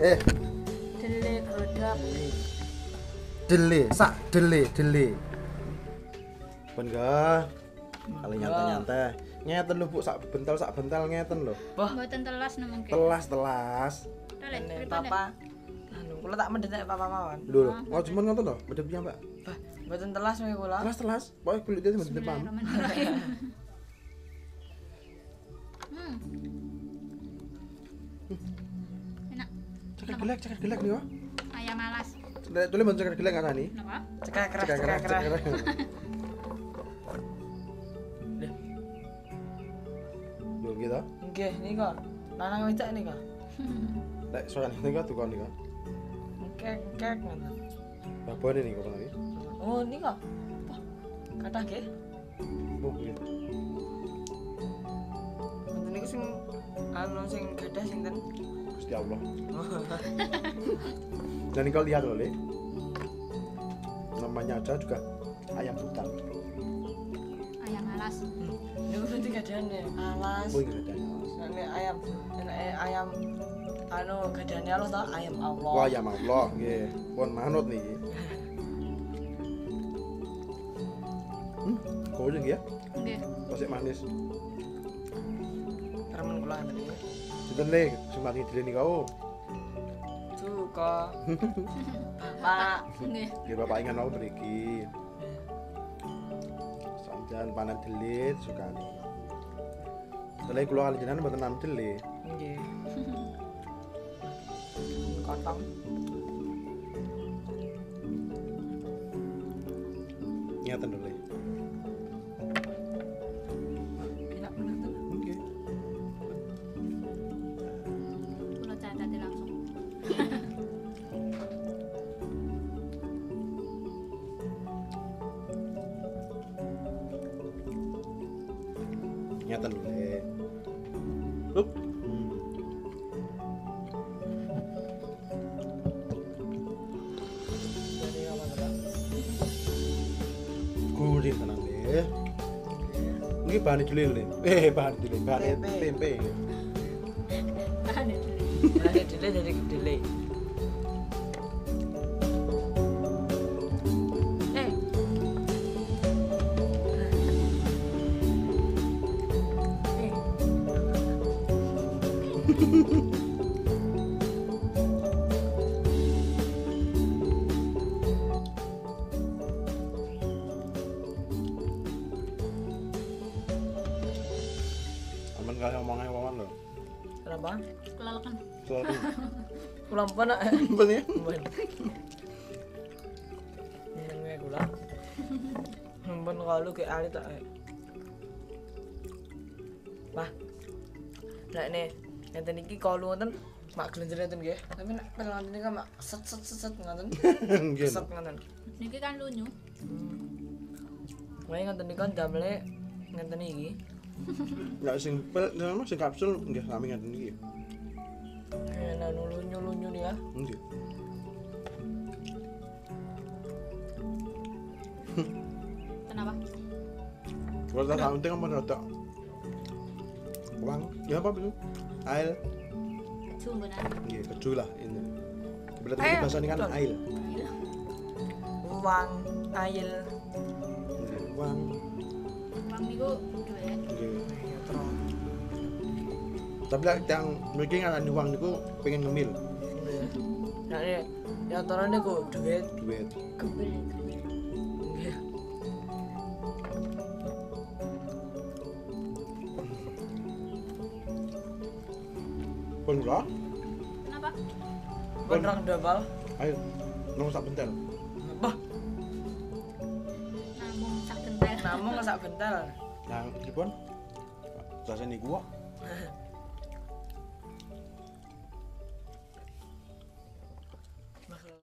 Dele godhog. Dele. Ben ga. Kali nyantai-nyantai. Ngeten lho Bu, sak bentel ngeten lho. Mboten telas nemengke. Telas. Dele Papa. Anu, kula tak mendhet papa mawon. Lho, mau cuman ngoten lho, medhep piye, Mbak? Bah, mboten telas wae kula. Telas. Pokoke kulit dia mendhep pam. Enak. Ceker gelek nih, Wak. Ayam alas. Dole mau ceker gelek ngarani. Napa? Cekak keras. Lho gitu. Nggih, nika. Lanang wedok nika. Lek soran nika tukon nika. Kek ngoten. Babone nika kono iki. Oh, nika. Wah, kathah nggih. Bu, gitu. Ngoten niku sing sing gadah sinten? Gusti Allah. Dan kau lihat loh, Le. Namanya aja juga ayam hutan. Ayam alas. Niku berarti gadane alas. Oh, iya ada. Nek ayam gadane alas ta ayam Allah. Wah, ayam Allah, nggih. Pun manut niki. Kau aja ya? Nggih. Pasik manis. Remen kula ngene iki. Sinten Le, sing mati dile nika. Suka. Bapak. Nggih. Nggih Bapak ingat mau mriki. Sanjan panen delit sukani. Setelah kula kali jenengan mboten nanam delit. Nggih. Kotong. Ngeten lho Le. Enak menawa. Nggih. Kula catat langsung. Ngeten lho Le. Up. Dari apa ta? Gurih tenan Le. Niki bahan julil Le. Bahan julil, bahan tempe. Tahan ya. Ada dile dari dile. Aman kali omongane wawan lho. Kenapa? Kelalekan. Soalnya Kula mpun nak. ben ya. Mpun. Nyenenge kula. Mpun kalau ke ali tak. Wah. Nek ne ngenten iki kalu ngoten mak glenjer ngoten nggih. Tapi nek pelan niki mak set ngoten. Nggih. Set ngoten. Niki kan lunyu. Wae ngoten niku damele ngenten iki. Enggak sing pel, sing kapsul nggih sami ngeten iki. Enak lunyu nih ya. Nggih. Kenapa? Kalau tak sampe kan mau tok. Uang, ya apa itu? Ail. Sumbenan. Nggih, keju lah ini. Berarti ini bahasa ini kan ail. Uang, ail. Nggih, uang. Wang niku duit. Nggih. Ya terus. Tapi lah yang mriki ngarani uang niku pengen ngemil Nah, ya antara niku duit. duit. Gebel. Nggih. Pun kula, Kenapa? Benerang double. ayo nang sak bentel. Bah, Namung sak kental. namung sak bentel. Nah, pripun? Rasane niku kok